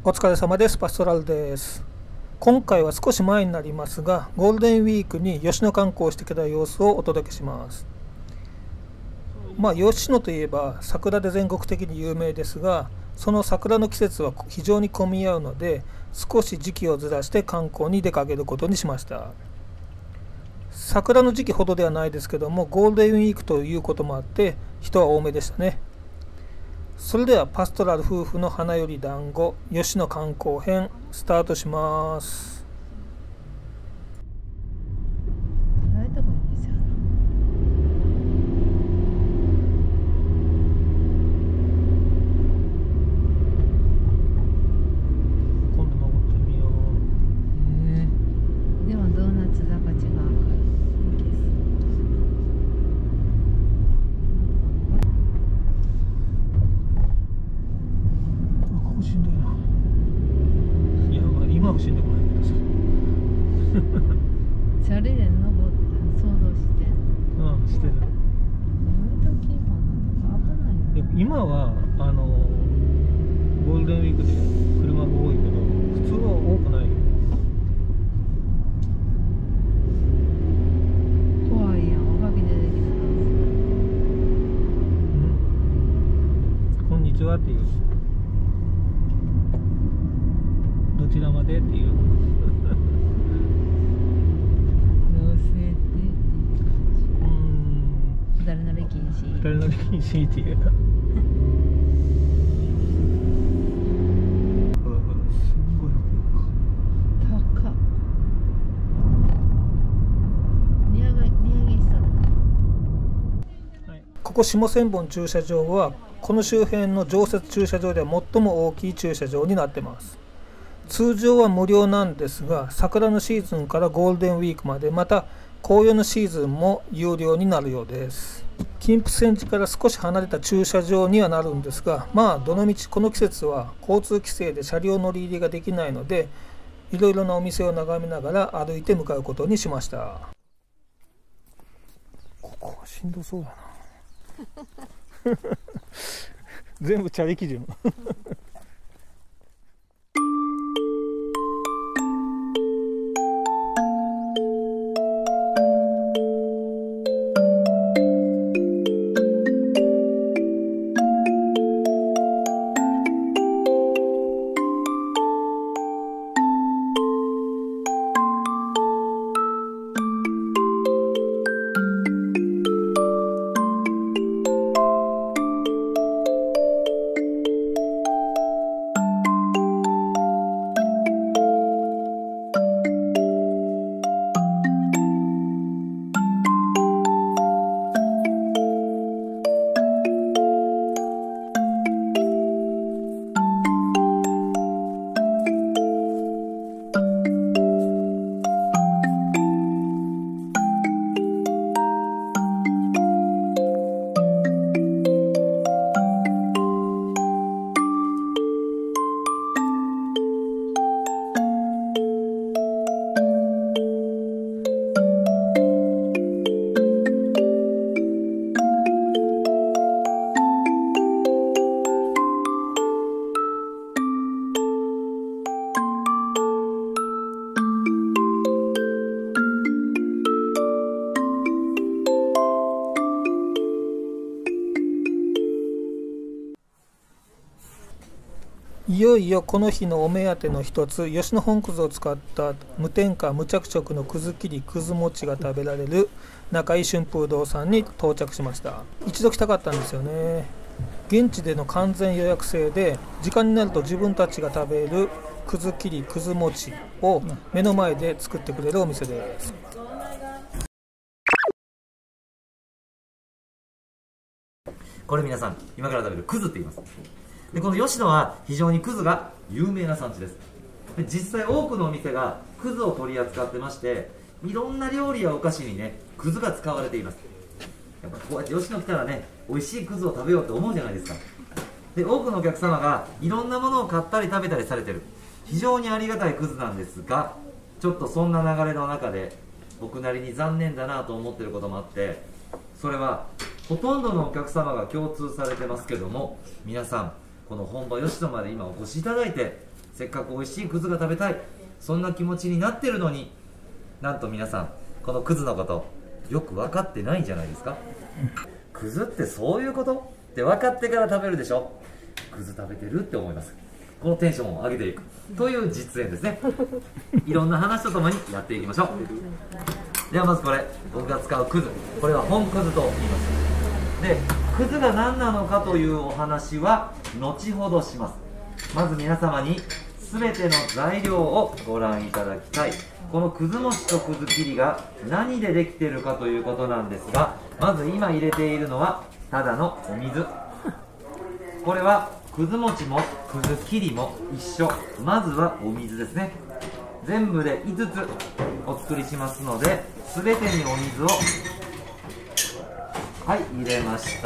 お疲れ様です。パストラルです。今回は少し前になりますが、ゴールデンウィークに吉野観光をしてきた様子をお届けします。吉野といえば桜で全国的に有名ですが、その桜の季節は非常に混み合うので、少し時期をずらして観光に出かけることにしました。桜の時期ほどではないですけども、ゴールデンウィークということもあって人は多めでしたね。それではパストラル夫婦の花より団子吉野観光編スタートします。しんどくないけどさチャリで登った想像してしてる。今はゴールデンウィークで車が多いけど普通は多くないよ。 怖いやん、おかげでできた。こんにちはっていう。どちらまでっていう。 二人乗り禁止。 二人乗り禁止っていう。 高っ。値上げしたの。 ここ下千本駐車場はこの周辺の常設駐車場では最も大きい駐車場になってます。通常は無料なんですが、桜のシーズンからゴールデンウィークまで、また紅葉のシーズンも有料になるようです。金峰山寺から少し離れた駐車場にはなるんですが、どのみちこの季節は交通規制で車両乗り入れができないので、いろいろなお店を眺めながら歩いて向かうことにしました。ここはしんどそうだな全部チャリ基準いよいよこの日のお目当ての一つ、吉野本を使った無添加無着色のくず切りくず餅が食べられる中井春風堂さんに到着しました。一度来たかったんですよね。現地での完全予約制で、時間になると自分たちが食べるくず切りくず餅を目の前で作ってくれるお店です。 これ皆さん今から食べるくずって言います。でこの吉野は非常にくずが有名な産地です。で実際多くのお店がくずを取り扱ってまして、いろんな料理やお菓子にねくずが使われています。やっぱこうやって吉野来たらね美味しいくずを食べようと思うじゃないですか。で多くのお客様がいろんなものを買ったり食べたりされてる非常にありがたいくずなんですが、ちょっとそんな流れの中で僕なりに残念だなと思ってることもあって、それはほとんどのお客様が共通されてますけども、皆さんこの本場吉野まで今お越しいただいてせっかく美味しいくずが食べたい、そんな気持ちになってるのに、なんと皆さんこのくずのことよく分かってないんじゃないですか。くずってそういうことって分かってから食べるでしょ。くず食べてるって思います。このテンションを上げていくという実演ですね。いろんな話とともにやっていきましょう。ではまずこれ、僕が使うくず、これは本くずと言います。で、くずが何なのかというお話は後ほどします。まず皆様に全ての材料をご覧いただきたい。このくず餅とくず切りが何でできているかということなんですが、まず今入れているのはただのお水。これはくず餅もくず切りも一緒。まずはお水ですね。全部で5つお作りしますので、全てにお水を入れました。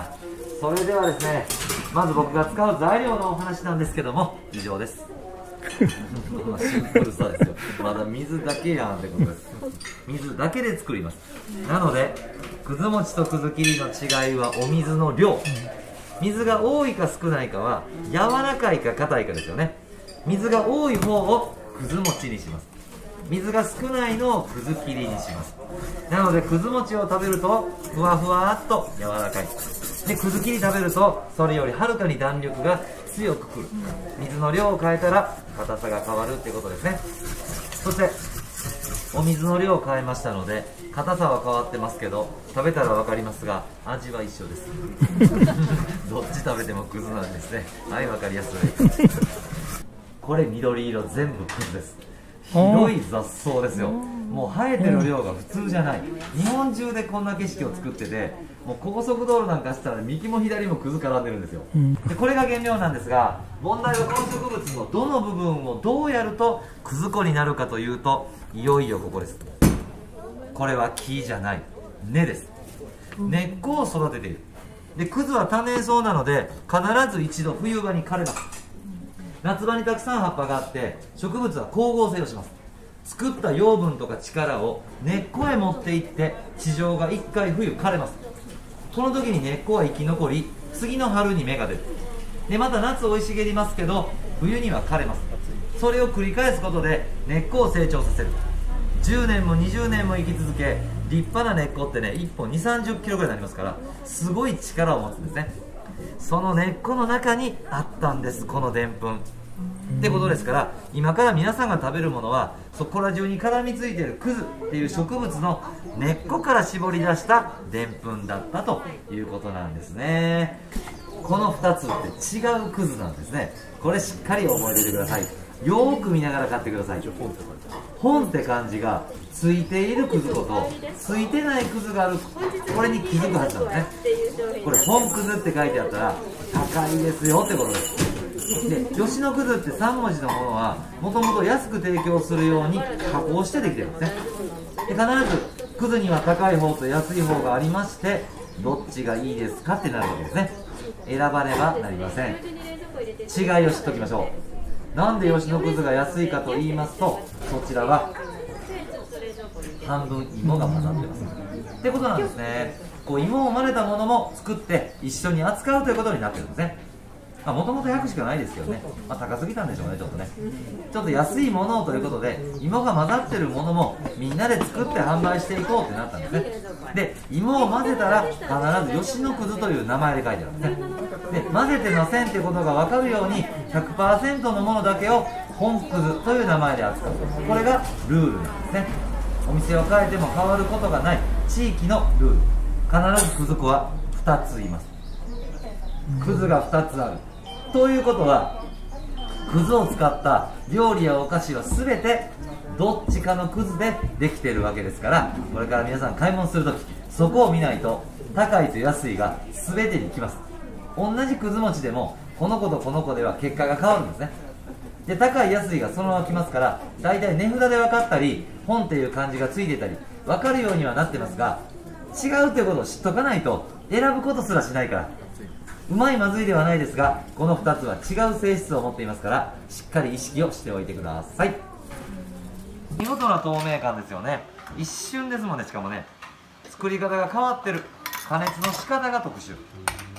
それではですね、まず僕が使う材料のお話なんですけども、以上です。シンプルさですよ。まだ水だけやんってことです。水だけで作ります。なのでくず餅とくず切りの違いはお水の量。水が多いか少ないかは柔らかいか硬いかですよね。水が多い方をくず餅にします。水が少ないのをくず切りにします。なのでくず餅を食べるとふわふわっと柔らかい。でくず切り食べるとそれよりはるかに弾力が強くくる。水の量を変えたら硬さが変わるっていうことですね。そしてお水の量を変えましたので硬さは変わってますけど、食べたら分かりますが味は一緒ですどっち食べてもくずなんですね。はい、分かりやすいこれ緑色全部くずです。広い雑草ですよ。もう生えてる量が普通じゃない。日本中でこんな景色を作ってて、もう高速道路なんかしたら右も左もくず絡んでるんですよ。でこれが原料なんですが、問題はこの植物のどの部分をどうやるとくず粉になるかというと、いよいよここです。これは木じゃない、根です。根っこを育てている。でくずは多年草なので必ず一度冬場に枯れます。夏場にたくさん葉っぱがあって植物は光合成をします。作った養分とか力を根っこへ持っていって地上が1回冬枯れます。この時に根っこは生き残り、次の春に芽が出る。でまた夏生い茂りますけど冬には枯れます。それを繰り返すことで根っこを成長させる。10年も20年も生き続け、立派な根っこってね1本2、30キロぐらいになりますから、すごい力を持つんですね。その根っこの中にあったんです、このでんぷんってことですから、今から皆さんが食べるものはそこら中に絡みついているくずっていう植物の根っこから絞り出したでんぷんだったということなんですね。この2つって違うくずなんですね。これしっかり覚えておいてください。よーく見ながら買ってください。本って漢字がついているくず粉とついてないくずがある、これに気づくはずなんですね。これ本くずって書いてあったら高いですよってことです。で吉野くずって3文字のものはもともと安く提供するように加工してできてるんですね。で必ずくずには高い方と安い方がありまして、どっちがいいですかってなるわけですね。選ばねばなりません。違いを知っておきましょう。なんで吉野くずが安いかと言いますと、そちらは半分芋が混ざってますってことなんですね。こう芋を混ぜたものも作って一緒に扱うということになってるんですね。もともと100しかないですけどね、高すぎたんでしょうね、ちょっとね。ちょっと安いものをということで芋が混ざってるものもみんなで作って販売していこうってなったんですね。で芋を混ぜたら必ず吉野くずという名前で書いてあるんですね。で混ぜてませんってことが分かるように 100% のものだけを本くずという名前で扱う。これがルールなんですね。お店を変えても変わることがない地域のルール。必ずくず粉は2ついます。くずが2つあるということは、くずを使った料理やお菓子は全てどっちかのくずでできているわけですから、これから皆さん買い物するときそこを見ないと高いと安いが全てにきます。同じくず餅でもこの子とこの子では結果が変わるんですね。で高い安いがそのままきますから、だいたい値札で分かったり本っていう漢字がついてたり分かるようにはなってますが、違うということを知っとかないと選ぶことすらしないから。うまいまずいではないですが、この2つは違う性質を持っていますから、しっかり意識をしておいてください。見事な透明感ですよね。一瞬ですもんね。しかもね作り方が変わってる。加熱の仕方が特殊。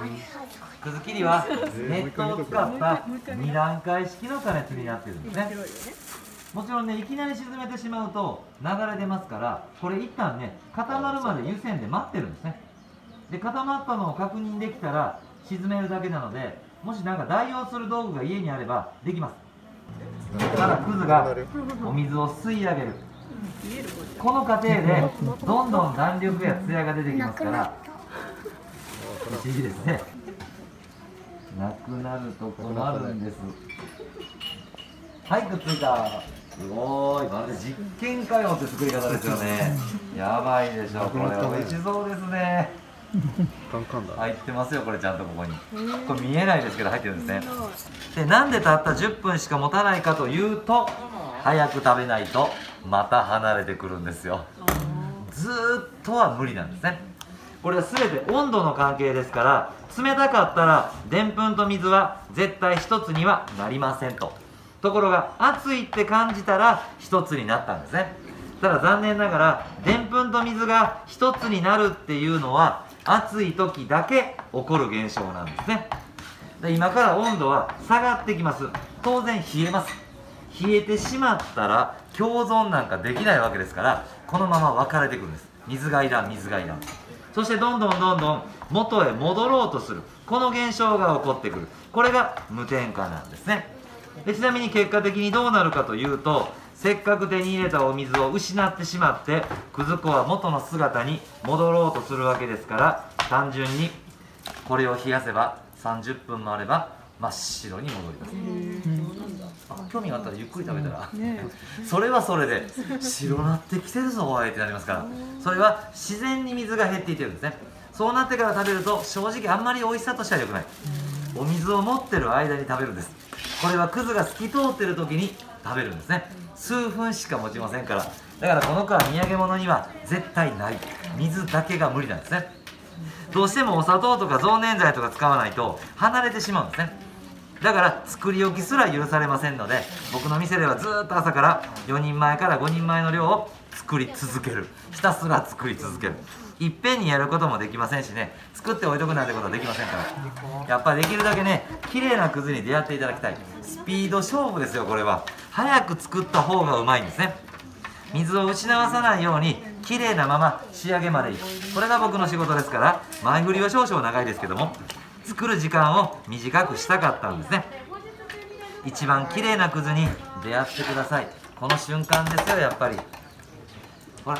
くず切りは熱湯を使った2段階式の加熱になってるんですね。もちろんね、いきなり沈めてしまうと流れ出ますから、これ一旦ね、固まるまで湯煎で待ってるんですね。で、固まったのを確認できたら沈めるだけなので、もしなんか代用する道具が家にあればできます。ただくずがお水を吸い上げる、この過程でどんどん弾力や艶が出てきますから、不思議ですね。なくなると困るんです。はい、くっついた。すごい、まるで実験かよって作り方ですよね。やばいでしょ、これ美味しそうですね。入ってますよ、これちゃんとここに。これ見えないですけど入ってるんですね。で、なんでたった10分しか持たないかというと、早く食べないとまた離れてくるんですよ。ずーっとは無理なんですね。これは全て温度の関係ですから、冷たかったらでんぷんと水は絶対一つにはなりませんと。ところが熱いって感じたら一つになったんですね。ただ残念ながらでんぷんと水が一つになるっていうのは暑い時だけ起こる現象なんですね。で、今から温度は下がってきます。当然冷えます。冷えてしまったら共存なんかできないわけですから、このまま分かれてくるんです。水がいらん、水がいらん。そしてどんどん元へ戻ろうとする、この現象が起こってくる。これが無添加なんですね。で、ちなみに結果的にどうなるかというと、せっかく手に入れたお水を失ってしまってくず粉は元の姿に戻ろうとするわけですから、単純にこれを冷やせば30分もあれば真っ白に戻ります。興味があったらゆっくり食べたら、それはそれで白なってきてるぞおいってなりますから、それは自然に水が減っていってるんですね。そうなってから食べると正直あんまり美味しさとしては良くない。お水を持ってる間に食べるんです。これはくずが透き通ってる時に食べるんですね。数分しか持ちませんから。だからこの子は土産物には絶対ない。水だけが無理なんですね。どうしてもお砂糖とか増粘剤とか使わないと離れてしまうんですね。だから作り置きすら許されませんので、僕の店ではずーっと朝から4人前から5人前の量を作り続ける。ひたすら作り続ける。いっぺんにやることもできませんしね、作っておいとくなんてことはできませんから、やっぱりできるだけね、綺麗なくずに出会っていただきたい。スピード勝負ですよ。これは早く作った方がうまいんですね。水を失わさないように綺麗なまま仕上げまでいく、これが僕の仕事ですから、前振りは少々長いですけども、作る時間を短くしたかったんですね。一番綺麗なくずに出会ってください。この瞬間ですよ。やっぱりほら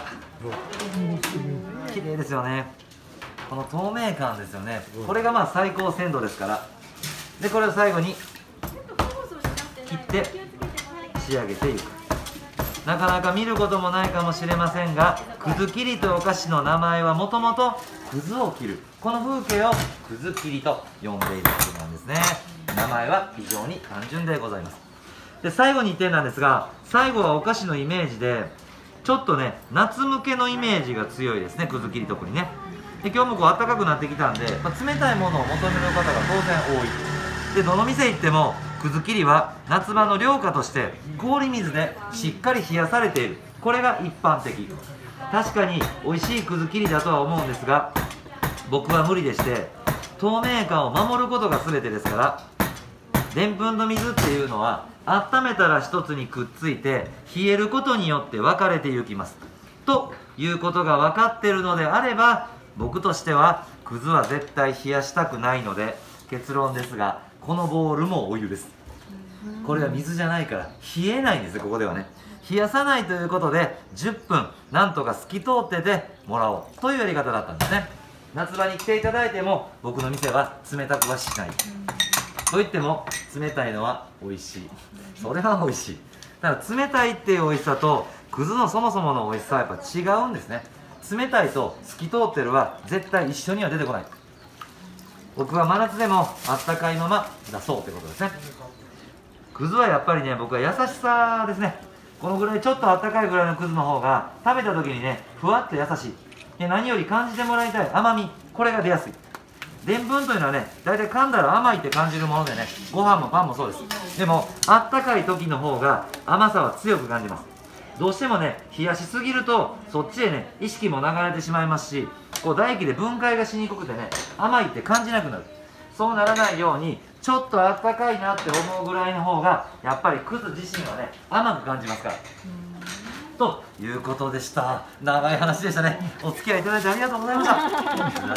綺麗ですよね。この透明感ですよね。これがまあ最高鮮度ですから。で、これを最後に切って仕上げていく。なかなか見ることもないかもしれませんが、くず切りというお菓子の名前はもともとくずを切る、この風景をくず切りと呼んでいることなんですね。名前は非常に単純でございます。で、最後に1点なんですが、最後はお菓子のイメージでちょっとね、夏向けのイメージが強いですね、くず切り特にね。で、今日もこう暖かくなってきたんで、冷たいものを求める方が当然多い。で、どの店行ってもくず切りは夏場の涼菓として氷水でしっかり冷やされている、これが一般的。確かに美味しいくず切りだとは思うんですが、僕は無理でして、透明感を守ることが全てですから、でんぷんと水っていうのは温めたら一つにくっついて冷えることによって分かれていきますということが分かっているのであれば、僕としてはくずは絶対冷やしたくないので、結論ですが、このボウルもお湯です。これは水じゃないから冷えないんですよ。ここではね、冷やさないということで10分なんとか透き通っててもらおうというやり方だったんですね。夏場に来ていただいても僕の店は冷たくはしない。といっても冷たいのは美味しい。それは美味しい。ただ冷たいっていう美味しさとくずのそもそもの美味しさはやっぱ違うんですね。冷たいと透き通ってるは絶対一緒には出てこない。僕は真夏でもあったかいまま出そうってことですね。くずはやっぱりね、僕は優しさですね。このぐらいちょっとあったかいぐらいのくずの方が食べた時にね、ふわっと優しい。で、何より感じてもらいたい甘み、これが出やすい。でんぷんというのはね、大体噛んだら甘いって感じるものでね、ご飯もパンもそうです。でもあったかい時の方が甘さは強く感じます。 どうしてもね冷やしすぎるとそっちへね意識も流れてしまいますし、こう唾液で分解がしにくくてね甘いって感じなくなる。そうならないようにちょっとあったかいなって思うぐらいの方がやっぱりくず自身はね甘く感じますから。ということでした。長い話でしたね。お付き合いいただいてありがとうございました。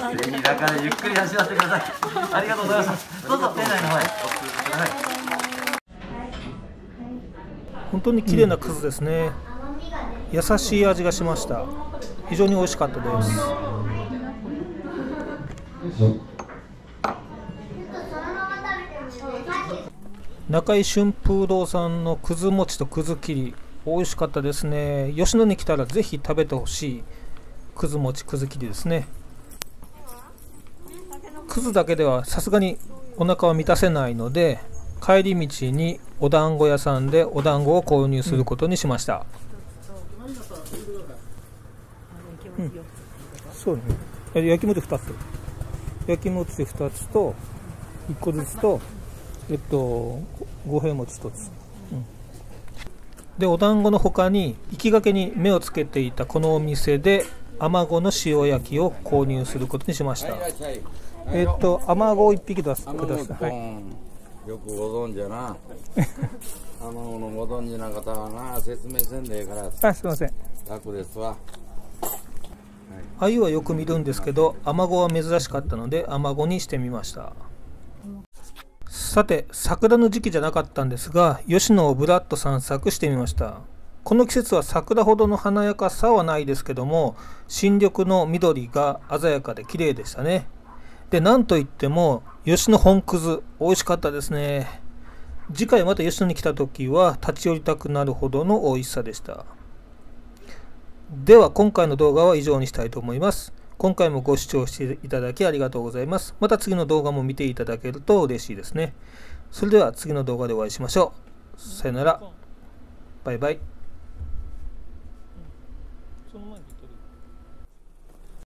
ぜひ中でゆっくり味わってください。ありがとうございました。どうぞ店内の方へお進みください。 本当に綺麗なくずですね。優しい味がしました。非常に美味しかったです。中井春風堂さんのくず餅とくず切り、美味しかったですね。吉野に来たらぜひ食べてほしいくず餅くず切りですね。くずだけではさすがにお腹は満たせないので、帰り道にお団子屋さんでお団子を購入することにしました。そうね。焼き餅2つ。焼き餅2つと1個ずつと五平餅1つ。でお団子の他に行きがけに目をつけていたこのお店でアマゴの塩焼きを購入することにしました。アマゴを1匹ください。 よくご存知やな。アマゴのご存知な方はな、説明せんでええから。 すいません。 楽ですわ。 鮎はよく見るんですけど、アマゴは珍しかったのでアマゴにしてみました。さて、桜の時期じゃなかったんですが、吉野をぶらっと散策してみました。この季節は桜ほどの華やかさはないですけども、新緑の緑が鮮やかで綺麗でしたね。で、なんといっても吉野本くず美味しかったですね。次回また吉野に来た時は立ち寄りたくなるほどの美味しさでした。では今回の動画は以上にしたいと思います。今回もご視聴していただきありがとうございます。また次の動画も見ていただけると嬉しいですね。それでは次の動画でお会いしましょう。さよなら。バイバイ。その前に